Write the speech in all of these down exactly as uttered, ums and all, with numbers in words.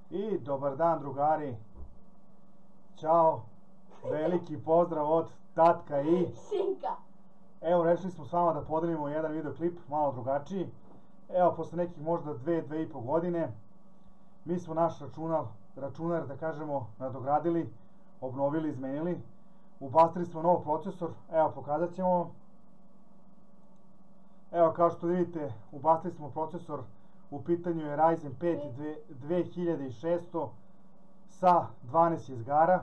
I dobar dan, drugari. Ćao. Veliki pozdrav od tatka i Sinka. Evo, rešili smo s vama da podelimo jedan videoklip malo drugačiji. Evo, posle nekih možda dve, dve i po godine mi smo naš računar, računar da kažemo nadogradili, obnovili, izmenili. Ubacili smo nov procesor. Evo, pokazat ćemo vam. Evo, kao što vidite, ubacili smo procesor. U pitanju je Ryzen pet dve hiljade šesto sa dvanaest jezgara.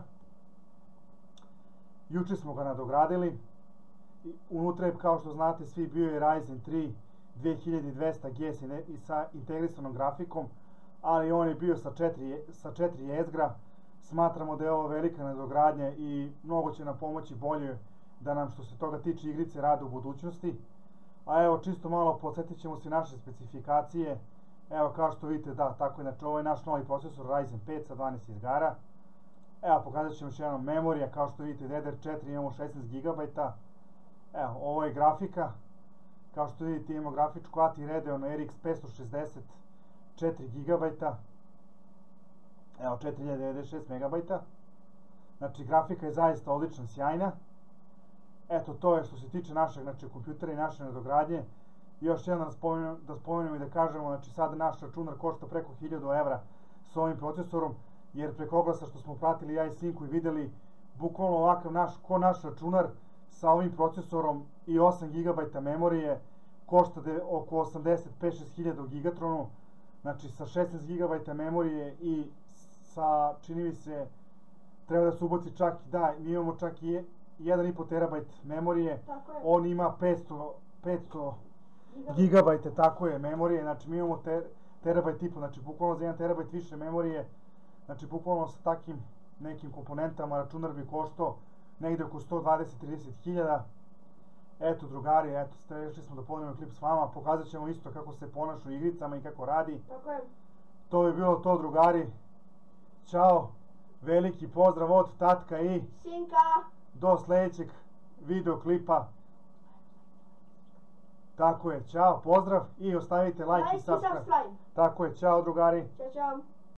Juče smo ga nadogradili. Unutra je, kao što znate svi, bio je Ryzen tri dve hiljade dvesta G sa integrisanom grafikom, ali on je bio sa četiri jezgra. Smatramo da je ovo velika nadogradnja i mnogo će nam pomoći bolje da nam, što se toga tiče, igrice rade u budućnosti. A evo, čisto malo podsjetit ćemo se naše specifikacije. Evo, kao što vidite, da, tako je, znači ovo je naš novi procesor Ryzen pet sa dvanaest jezgara. Evo, pokazat ćemo još jednom memorija, kao što vidite D D R četiri imamo šesnaest gigabajta. Evo, ovo je grafika. Kao što vidite, imamo grafičku A T I Radeon R X petsto šezdeset četiri gigabajta. Evo, četiri hiljade devedeset šest megabajta. Znači, grafika je zaista odlična, sjajna. Eto, to je što se tiče našeg, znači, kompjutera i naše nadogradnje. Još jednom da spomenemo i da kažemo, znači, sad naš računar košta preko hiljadu evra s ovim procesorom, jer preko oglasa što smo pratili ja i Sinku i videli, bukvalno ovakav naš, ko naš računar sa ovim procesorom i osam gigabajta memorije košta oko osamdeset pet do šest hiljada u Gigatronu. Znači, sa šesnaest gigabajta memorije i sa, čini mi se, treba da se ubaci čak, da, mi imamo čak i jedan i po terabajt memorije, on ima petsto gigabajte, tako je, memorije, znači mi imamo terabajt i po, znači bukvalno za jedan terabajt više memorije, znači bukvalno sa takim nekim komponentama računar bi koštao negde oko sto dvadeset do trideset hiljada. Eto, drugari, eto, rešili smo da podelimo klip s vama, pokazat ćemo isto kako se ponaša u igricama i kako radi. Tako je. To bi bilo to, drugari. Ćao, veliki pozdrav od tatka i Sinka. Do sledećeg videoklipa. Tako je, ćao, pozdrav i ostavite like i subscribe. Tako je, ćao, drugari. Ćao, čao.